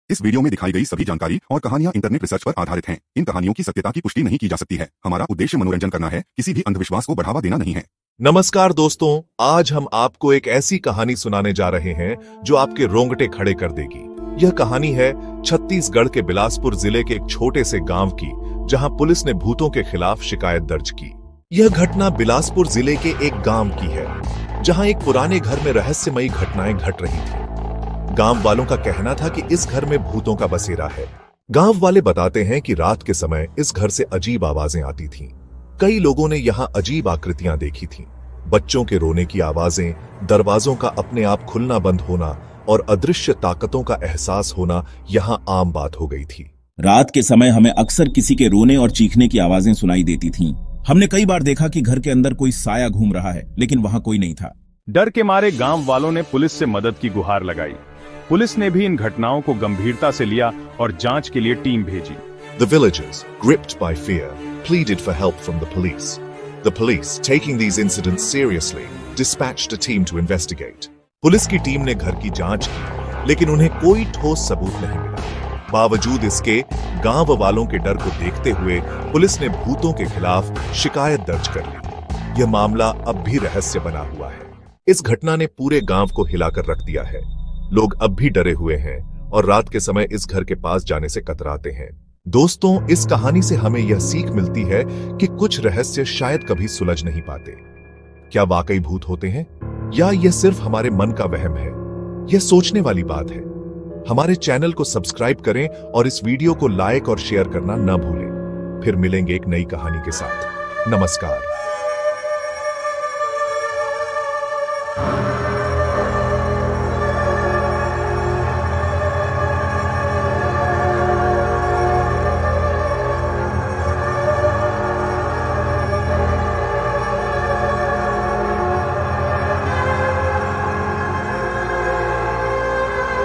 इस वीडियो में दिखाई गई सभी जानकारी और कहानियां इंटरनेट रिसर्च पर आधारित हैं। इन कहानियों की सत्यता की पुष्टि नहीं की जा सकती है। हमारा उद्देश्य मनोरंजन करना है, किसी भी अंधविश्वास को बढ़ावा देना नहीं है। नमस्कार दोस्तों, आज हम आपको एक ऐसी कहानी सुनाने जा रहे हैं जो आपके रोंगटे खड़े कर देगी। यह कहानी है छत्तीसगढ़ के बिलासपुर जिले के एक छोटे से गांव की, जहां पुलिस ने भूतों के खिलाफ शिकायत दर्ज की। यह घटना बिलासपुर जिले के एक गांव की है, जहां एक पुराने घर में रहस्यमयी घटनाएं घट रही थी। गांव वालों का कहना था कि इस घर में भूतों का बसेरा है। गांव वाले बताते हैं कि रात के समय इस घर से अजीब आवाजें आती थीं। कई लोगों ने यहां अजीब आकृतियां देखी थीं। बच्चों के रोने की आवाजें, दरवाजों का अपने आप खुलना बंद होना और अदृश्य ताकतों का एहसास होना यहां आम बात हो गई थी। रात के समय हमें अक्सर किसी के रोने और चीखने की आवाजें सुनाई देती थीं। हमने कई बार देखा कि घर के अंदर कोई साया घूम रहा है, लेकिन वहां कोई नहीं था। डर के मारे गांव वालों ने पुलिस से मदद की गुहार लगाई। पुलिस ने भी इन घटनाओं को गंभीरता से लिया और जांच के लिए टीम भेजी। The villagers, gripped by fear, pleaded for help from the police. The police, taking these incidents seriously, dispatched a team to investigate. पुलिस की टीम ने घर की जांच की, लेकिन उन्हें कोई ठोस सबूत नहीं मिला। बावजूद इसके, गांव वालों के डर को देखते हुए पुलिस ने भूतों के खिलाफ शिकायत दर्ज कर ली। यह मामला अब भी रहस्य बना हुआ है। इस घटना ने पूरे गांव को हिलाकर रख दिया है। लोग अब भी डरे हुए हैं और रात के समय इस घर के पास जाने से कतराते हैं। दोस्तों, इस कहानी से हमें यह सीख मिलती है कि कुछ रहस्य शायद कभी सुलझ नहीं पाते। क्या वाकई भूत होते हैं या यह सिर्फ हमारे मन का वहम है? यह सोचने वाली बात है। हमारे चैनल को सब्सक्राइब करें और इस वीडियो को लाइक और शेयर करना न भूलें। फिर मिलेंगे एक नई कहानी के साथ। नमस्कार।